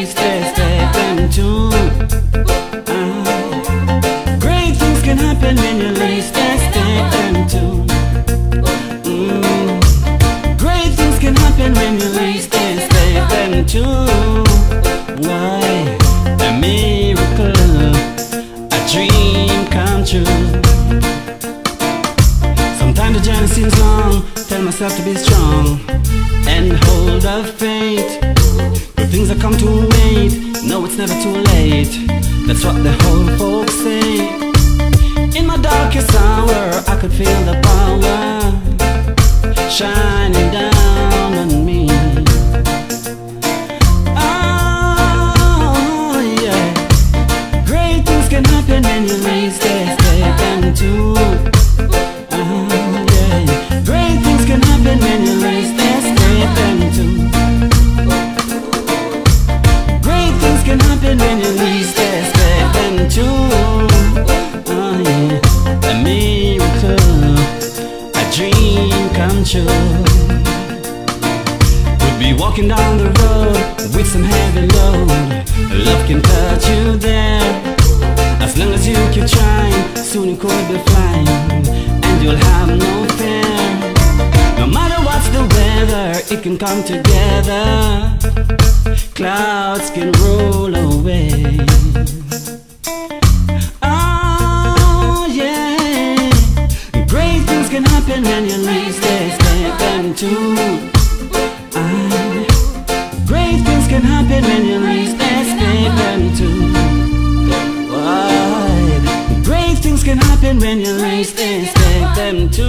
least step into. Great things can happen when you least step into. Great things can happen when you least step into. Why? A miracle, a dream come true. Sometimes the journey seems long. Tell myself to be strong and hold up faith. Good things that come to wait. No, it's never too late. That's what the whole folks say. In my darkest hour, I could feel the power shining down on me. Oh yeah, great things can happen when you least step into. Great things can happen when you least step into. Great things can happen when you least step into. A miracle, a dream come true. Could be walking down the road with some heavy load. Love can touch you there. As long as you keep trying, soon you could be flying, and you'll have no fear. No matter what's the weather, it can come together. Clouds can roll away. Oh yeah, great things can happen when you least step into. Great things can happen when you least step into. Great things can happen when you least step into.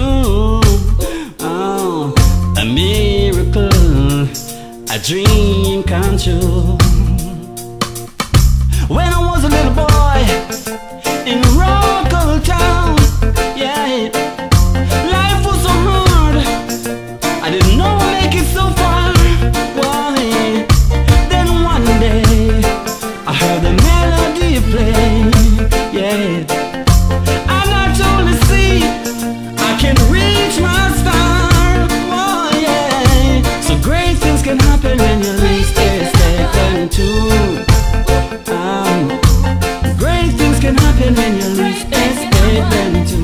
Oh, a miracle, a dream come true. When I was a little boy in a rural town, yeah, life was so hard. I didn't know I'd make it so far. Why? Then one day I heard the melody play, yeah. And I totally see I can reach my star. Oh yeah. So great things can happen when you least step into. Great things can happen when you least step into.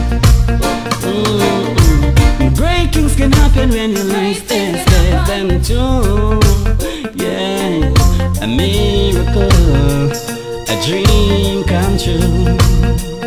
Great things can happen when you least step into. Yeah, a miracle, a dream come true.